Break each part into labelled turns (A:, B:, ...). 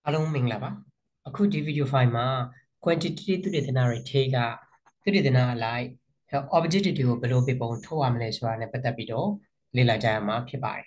A: အားလုံးမင်္ဂလာပါအခုဒီဗီဒီယိုဖိုင်မှာ quantitative သုတေသနတွေထဲကသုတေသနအလိုက် objective တွေကိုဘယ်လိုပြပုံထုတ်ရမလဲဆိုတာနဲ့ပတ်သက်ပြီးတော့လေ့လာကြရမှာဖြစ်ပါတယ်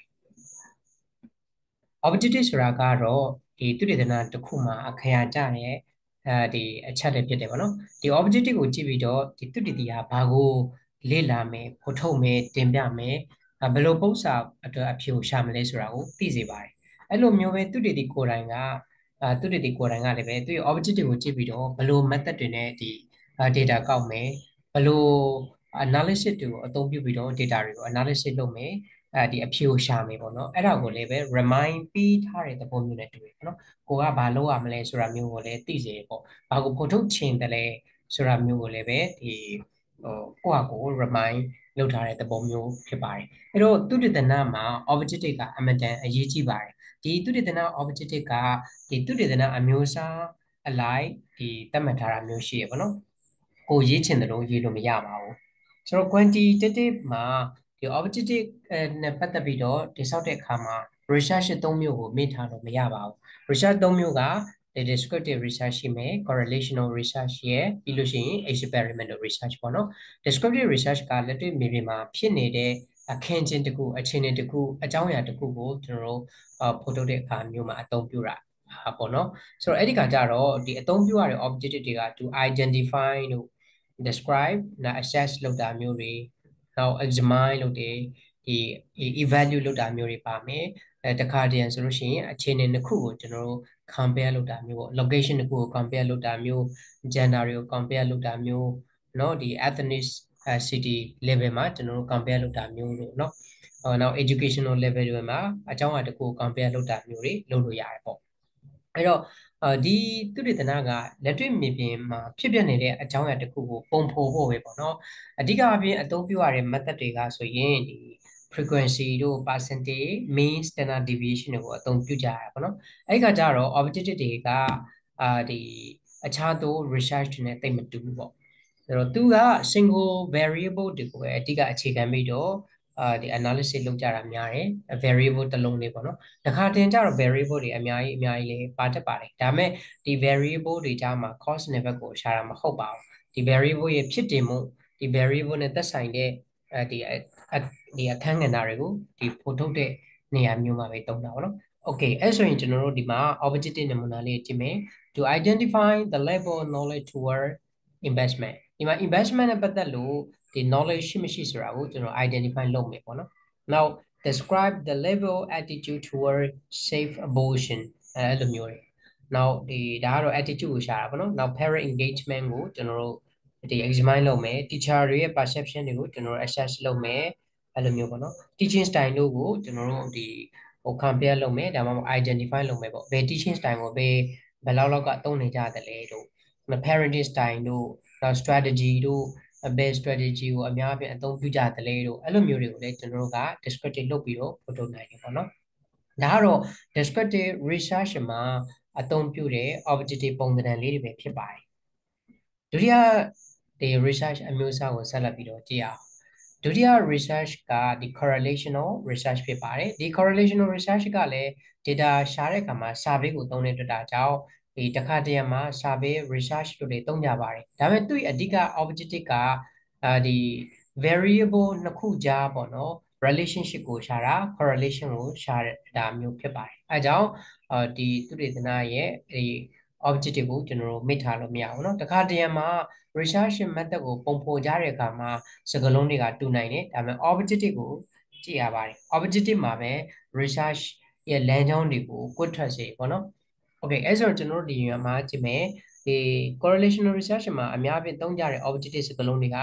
A: objective ဆိုတာကတော့ဒီသုတေသနတစ်ခုမှာအခရာကျတဲ့အချက်တွေဖြစ်တယ်ပေါ့နော်ဒီ objective ကိုကြည့်ပြီးတော့ဒီသုတေသီကဘာကိုလေ့လာမယ်ဖော်ထုတ်မယ်တင်ပြမယ်ဘယ်လိုပုံစံအတွက်အဖြေကိုရှာမလဲဆိုတာကိုသိစေပါတယ်အဲ့လိုမျိုးပဲသုတေသီကိုယ်တိုင်ကသူတည်တည်ကိုယ်တိုင်ကလည်းပဲသူရဲ့ objective ကိုကြည့်ပြီးတော့ဘယ်လို method တွေနဲ့ဒီ data ကောက်မယ်ဘယ်လို analysis တွေကိုအသုံးပြုပြီးတော့ data တွေကို analysis လုပ်မယ်ဒီအဖြေကိုရှာမယ်ပေါ့နော်အဲ့ဒါကိုလည်းပဲ remind ပေးထားတဲ့သဘောမျိုးနဲ့တူတယ်နော်ကိုကဘာလုပ်ရမလဲဆိုတာမျိုးကိုလည်းသိစေပေါ့ဘာကိုဖော်ထုတ်ချင်တယ်လဲဆိုတာမျိုးကိုလည်းပဲဒီကိုယ့်ဟာကို remind လုပ်ထားတဲ့သဘောမျိုးဖြစ်ပါတယ်အဲ့တော့သူတည်တနာမှာ objective ကအမှန်တန်အရေးကြီးပါတယ်ဒီသုတေသန objective ကဒီသုတေသနအမျိုးအစားအလိုက်ဒီသတ်မှတ်ထားတာမျိုးရှိရပါတော့ကိုရေးချင်တယ်လို့ရေးလို့မရပါဘူးဆိုတော့ quantitative မှာဒီ objective နဲ့ပတ်သက်ပြီးတော့တိစောက်တဲ့အခါမှာ research ၃မျိုးကိုမေ့ထားလို့မရပါဘူး research ၃မျိုးက descriptive research ရှိမယ် correlational research ရှိရယ်ပြီးလို့ရှိရင် experimental research ပေါ့နော် descriptive research ကလက်တွေ့မြေပြင်မှာဖြစ်နေတဲ့အခင်းချင်းတစ်ခုအခြေအနေတစ်ခုအကြောင်းအရာတစ်ခုကိုကျွန်တော်တို့ဖော်ထုတ်တဲ့အခါမျိုးမှာအသုံးပြုတာပေါ့နော်ဆိုတော့အဲ့ဒီကကြတော့ဒီအသုံးပြုရတဲ့ objective တွေကသူ identify တို့ describe နဲ့ assess လုပ်တာမျိုးတွေနောက် examine လုပ်တယ်ဒီ evaluate လုပ်တာမျိုးတွေပါမယ်တခါတည်းဆိုလို့ရှိရင်အခြေအနေတစ်ခုကိုကျွန်တော်တို့ compare လုပ်တာမျိုးပေါ့ location တစ်ခုကို compare လုပ်တာမျိုး gender တွေကို compare လုပ်တာမျိုးเนาะဒီ ethnic city level မှာကျွန်တော်တို့ compare လုပ်တာမျိုးလို့เนาะနောက် educational level တွေမှာအကြောင်းအရာတစ်ခုကို compare လုပ်တာမျိုးတွေလုပ်လို့ရတယ်ပေါ့အဲ့တော့ဒီသုတေသနကလက်တွေ့မြေပြင်မှာဖြစ်ပျက်နေတဲ့အကြောင်းအရာတစ်ခုကိုပုံဖော်ဖို့ပဲပေါ့နော်အဓိကအပြင်အသုံးပြုရတဲ့ method တွေကဆိုရင်ဒီ frequency တို့ percentage mean standard deviation တွေကိုအသုံးပြုကြရပါတော့အဲ့ဒီကကြတော့ objective တွေကဒီအခြားသော research တွေနဲ့တိတ်မတူဘူးပေါ့အဲ့တော့သူက single variable တွေကိုပဲအဓိကအခြေခံပြီးတော့ဒီ analysis လုပ်ကြတာများတယ် variable တစ်လုံးလေးပေါ့နော်တခါတင်ကြတော့ variable တွေအများကြီးလေးပါတတ်ပါတယ်ဒါပေမဲ့ဒီ variable တွေကြားမှာ cause နဲ့ဘက်ကိုရှာတာမဟုတ်ပါဘူးဒီ variable ရဲ့ဖြစ်တည်မှုဒီ variable နဲ့သက်ဆိုင်တဲ့ဒီအခန်းကဏ္ဍတွေကိုဒီဖော်ထုတ်တဲ့နေရာမျိုးမှာပဲတုံးတာပေါ့နော် Okay အဲ့ဆိုရင်ကျွန်တော်တို့ဒီမှာ objective နမူနာလေးကြည့်မယ် to identify the level of knowledge toward investment ဒီမှာ investment နဲ့ပတ်သက်လို့ဒီ knowledge ရှိမရှိဆိုတာကိုကျွန်တော် identify လုပ်မယ်ပေါ့နော် now describe the level attitude toward safe abortion အဲ့လိုမျိုးတွေ now ဒီဒါကတော့ attitude ကိုရှာတာပေါ့နော် now parent engagement ကိုကျွန်တော်တို့ဒီ examine လုပ်မယ် teacher တွေရဲ့ perception တွေကိုကျွန်တော်တို့ assess လုပ်မယ်အဲ့လိုမျိုးပေါ့နော် teaching style တို့ကိုကျွန်တော်တို့ဒီcompare လုပ်မယ်ဒါမှမဟုတ် identify လုပ်မယ်ပေါ့ဘယ် teaching style ကိုဘယ်လောက်ကအသုံးနေကြတယ်လဲတို့ parenting style တို့နောက် strategy တို့ဘယ် strategy ကိုအများအပြားအသုံးပြုကြတယ်လဲတို့အဲ့လိုမျိုးတွေကိုလည်းကျွန်တော်တို့က descriptive လုပ်ပြီးတော့ဖော်ထုတ်နိုင်တယ်ပေါ့နော်ဒါကတော့ descriptive research မှာအသုံးပြုတဲ့ objective ပုံသဏ္ဍာန်လေးတွေပဲဖြစ်ပါတယ်ဒုတိယဒီ research အမျိုးအစားကိုဆက်လက်ပြီးတော့ကြည့်အောင်ဒုတိယ research ကဒီ correlational research ဖြစ်ပါတယ်ဒီ correlational research ကလည်း data ရှာတဲ့အခါမှာ survey ကိုသုံးတဲ့အတွက်ဒါကြောင့်ဒီတစ်ခါတရံမှာ survey research တို့တွေသုံးကြပါတယ်ဒါပေမဲ့သူ့အဓိက objective ကဒီ variable နှစ်ခုကြားပေါ့နော် relationship ကိုရှာတာ correlation ကိုရှာတာမျိုးဖြစ်ပါတယ်အဲကြောင့်ဒီသုတေသနရဲ့ဒီ objective ကိုကျွန်တော်တို့မေ့ထားလို့မရဘူးเนาะတခါတရံမှာ research method ကိုပုံဖော်ကြတဲ့အခါမှာစကားလုံးတွေကတူနိုင်တယ်ဒါပေမဲ့ objective ကိုကြည့်ရပါတယ် objective မှာပဲ research ရဲ့လမ်းကြောင်းတွေကိုကွတ်ထွက်စေပေါ့နော် okay အဲဆိုတော့ကျွန်တော်တို့ဒီမှာကြည့်မယ်ဒီ correlational research မှာအများအားသုံးကြတဲ့ objective စကားလုံးတွေက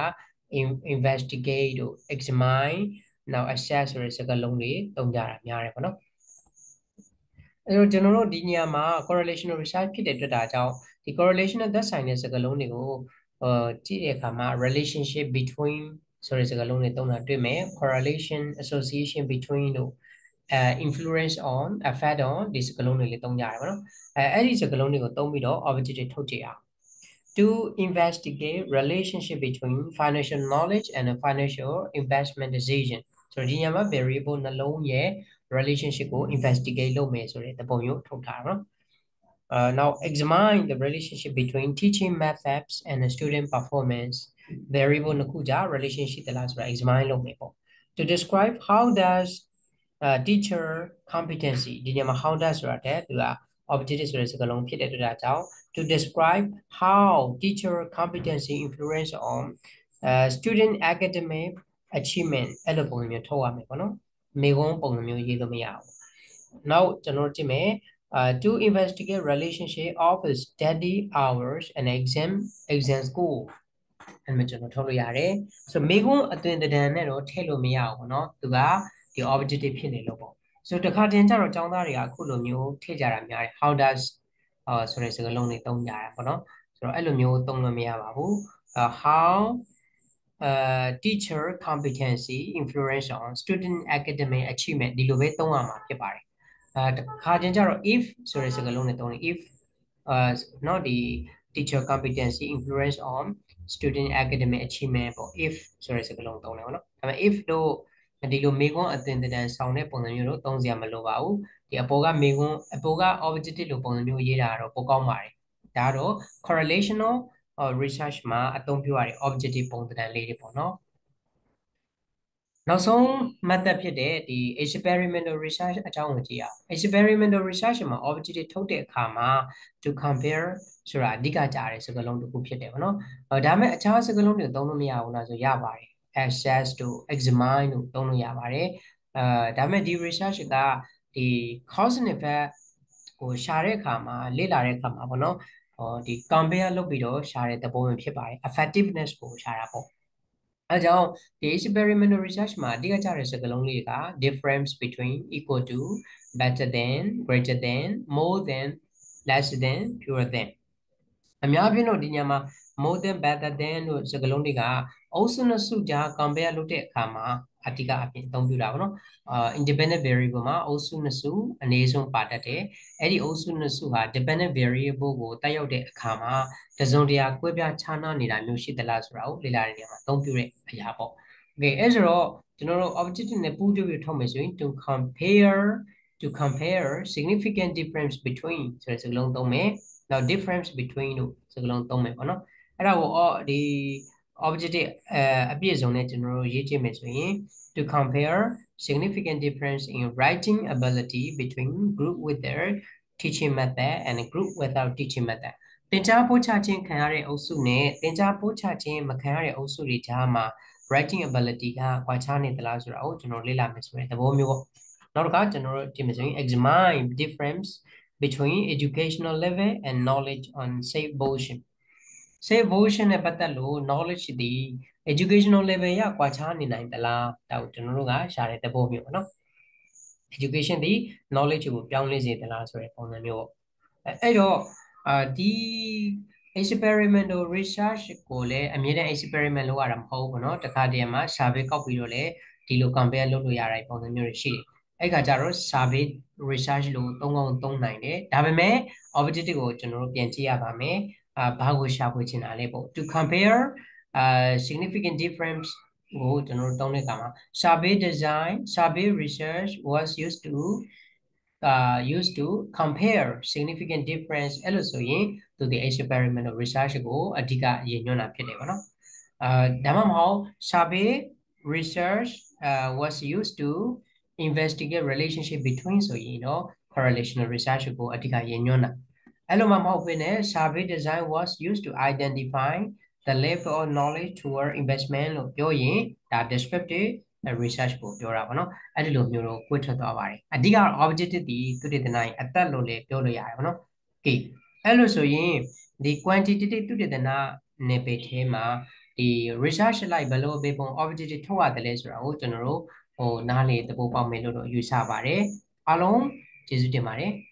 A: investigate တို့ examine နောက် assess ဆိုတဲ့စကားလုံးတွေသုံးကြတာများတယ်ပေါ့နော်အဲတော့ကျွန်တော်တို့ဒီနေရာမှာ correlational research ဖြစ်တဲ့အတွက်ဒါကြောင့်ဒီ correlation နဲ့သက်ဆိုင်တဲ့စကားလုံးတွေကိုကြည့်တဲ့အခါမှာ relationship between ဆိုတဲ့စကားလုံးတွေသုံးတာတွေ့မယ် correlation association between တို့influence on effect on ဒီစကားလုံးတွေလည်းသုံးကြရတယ်ပေါ့နော်အဲ့ဒီစကားလုံးတွေကိုသုံးပြီးတော့ objective ထုတ်ကြည့်အောင် to investigate relationship between financial knowledge and a financial investment decision ဆိုတော့ဒီညမှာ variable နှလုံးရဲ့ relationship ကို investigate လုပ်မယ်ဆိုတဲ့သဘောမျိုးထုတ်ထားတာเนาะ Now examine the relationship between teaching methods and the student performance variable နှစ်ခုကြား relationship တလားဆိုတာ examine လုပ်မယ်ပေါ့ to describe how does teacher competency ဒီနေရာမှာ how does ဆိုတာတဲ့သူက objective ဆိုတဲ့စကားလုံးဖြစ်တဲ့အတွက်ဒါကြောင့် to describe how teacher competency influence on student academic achievement အဲ့လိုပုံစံမျိုးထုတ်ရမယ်ပေါ့နော်မေခွန်းပုံစံမျိုးရေးလို့မရဘူး now ကျွန်တော်တို့ကြည့်မယ်to investigate relationship of study hours and exam score အဲ့မှာကျွန်တော်ထုတ်လို့ရတယ်ဆိုမေခွန်းအသွင်တဒံနဲ့တော့ထည့်လို့မရဘူးပေါ့နော်သူကဒီ objective ဖြစ်နေလို့ပေါ့ဆိုတခါတင်ကြတော့ចောင်းသားတွေကအခုလိုမျိုးထည့်ကြတာများတယ် how does ဆိုတဲ့စကားလုံးတွေသုံးကြတာပေါ့နော်ဆိုတော့အဲ့လိုမျိုးသုံးလို့မရပါဘူး how teacher competency influence on student academic achievement ဒီလိုပဲသုံးရမှာဖြစ်ပါတယ်တခါတင်ကြတော့ if ဆိုတဲ့စကားလုံးနဲ့သုံးတယ် if နော်ဒီ teacher competency influence on student academic achievement ပေါ့ if ဆိုတဲ့စကားလုံးသုံးတယ်ပေါ့နော်ဒါပေမဲ့ if လို့ဒီလိုမေခွန်းအသင်တန်းဆောင်တဲ့ပုံစံမျိုးလို့သုံးစရာမလိုပါဘူးဒီအပေါ်ကမေခွန်းအပေါ်က objective လို့ပုံစံမျိုးရေးတာတော့ပိုကောင်းပါတယ်ဒါတော့ correlational research မှာအသုံးပြုရတဲ့ objective ပုံစံလေးတွေပေါ့နော်နောက်ဆုံး method ဖြစ်တဲ့ဒီ experimental research အကြောင်းကိုကြည့်အောင် experimental research မှာ objective ထုတ်တဲ့အခါမှာ to compare ဆိုတာအဓိကကြားတဲ့စကားလုံးတစ်ခုဖြစ်တယ်ပေါ့နော်ဒါပေမဲ့အခြားစကားလုံးတွေသုံးလို့မရဘူးလားဆိုရပါတယ် assess တို့ examine တို့သုံးလို့ရပါတယ်ဒါပေမဲ့ဒီ research ကဒီ cause and effect ကိုရှာတဲ့အခါမှာလေ့လာတဲ့အခါမှာပေါ့နော်ဒီ compare လုပ်ပြီးတော့ရှာတဲ့သဘောမျိုးဖြစ်ပါတယ် effectiveness ကိုရှာတာပေါ့အဲကြောင့်ဒီ experimental research မှာအဓိကကျတဲ့စကားလုံးလေးက difference between equal to better than greater than more than less than fewer than အများပြလို့ဒီညမှာ more than better than တို့စကားလုံးတွေကအုပ်စုနှစ်စုကြား compare လုပ်တဲ့အခါမှာအဓိကအပြင်အသုံးပြုတာပေါ့နော်independent variable မှာအုပ်စုနှစ်စုအနည်းဆုံးပါတတ်တယ်အဲ့ဒီအုပ်စုနှစ်စုဟာ dependent variable ကိုတက်ရောက်တဲ့အခါမှာတစုံတရာကွဲပြားခြားနားနေတာမျိုးရှိသလားဆိုတာကိုလေ့လာတဲ့နေရာမှာအသုံးပြုတဲ့အရာပေါ့ okay အဲ့ဆိုတော့ကျွန်တော်တို့ objective နဲ့ပူးတွဲပြီးထုတ်မယ်ဆိုရင် to compare significant difference between ဆိုတဲ့စကားလုံးသုံးမယ်နောက် difference between တို့စကားလုံးသုံးမယ်ပေါ့နော်အဲ့ဒါကိုဒီ objective အပြည့်စုံနဲ့ကျွန်တော်တို့ရေးကြည့်မယ်ဆိုရင် to compare significant difference in writing ability between group with their teaching method and group without teaching method သင်ကြားပို့ချခြင်းခံရတဲ့အုပ်စုနဲ့သင်ကြားပို့ချခြင်းမခံရတဲ့အုပ်စုတွေကြားမှာ writing ability ကကွာခြားနေသလားဆိုတာကိုကျွန်တော်လေ့လာမယ်ဆိုတဲ့သဘောမျိုးပေါ့နောက်တစ်ခါကျွန်တော်တို့ဒီမှာဆိုရင် examine difference between educational level and knowledge on safe motion safe motion နဲ့ပတ်သက်လို့ knowledge ဒီ educational level ရကွာခြားနေနိုင်သလားဒါကိုကျွန်တော်တို့ကရှာတဲ့သဘောမျိုးပေါ့နော် education ဒီ knowledge ကိုပြောင်းလဲစေသလားဆိုတဲ့ပုံစံမျိုးပေါ့အဲ့တော့ဒီ experimental research ကိုလည်းအမြဲတမ်း experiment လုပ်ရတာမဟုတ်ဘူးပေါ့နော်တခါတည်းမှာ survey ကောက်ပြီးတော့လည်းဒီလို compare လုပ်လို့ရတဲ့ပုံစံမျိုးတွေရှိတယ်အဲ့ခါကျတော့ survey research လို့သုံးကောင်းသုံးနိုင်တယ်ဒါပေမဲ့ objective ကိုကျွန်တော်တို့ပြန်ကြည့်ရပါမယ်ဘာကိုရှာဖွေချင်တာလဲပေါ့ to compare significant difference ကိုကျွန်တော်တို့သုံးတဲ့အခါမှာ survey design survey research was used to compare significant difference အဲ့လိုဆိုရင်သူဒီ experimental research ကိုအဓိကရည်ညွှန်းတာဖြစ်တယ်ပေါ့နော်ဒါမှမဟုတ် survey research was used to investigate relationship between ဆိုရင်တော့ correlational research ကိုအဓိကရည်ညွှန်းတာအဲ့လိုမှမဟုတ်ဘဲနဲ့ survey design was used to identify the level of knowledge toward investment လို့ပြောရင်ဒါ descriptive research ကိုပြောတာပေါ့နော်အဲ့ဒီလိုမျိုးတော့꿰ထွက်သွားပါတယ်အဓိက objective ဒီသုတေသနရဲ့အသက်လို့လည်းပြောလို့ရတယ်ပေါ့နော် okay အဲ့လိုဆိုရင်ဒီ quantitative သုတေသနနယ်ပယ်ထဲမှာဒီ research လိုက်ဘယ်လိုဘေပုံ objective ထုတ်ရတယ်လဲဆိုတာကိုကျွန်တော်တို့နားလေသဘောပေါက်မယ်လို့တော့ယူဆပါတယ်အားလုံးကျေးဇူးတင်ပါတယ်